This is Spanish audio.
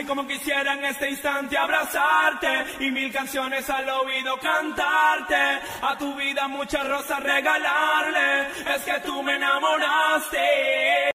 como quisiera en este instante abrazarte y mil canciones al oído cantarte, a tu vida muchas rosas regalarle, es que tú me enamoraste.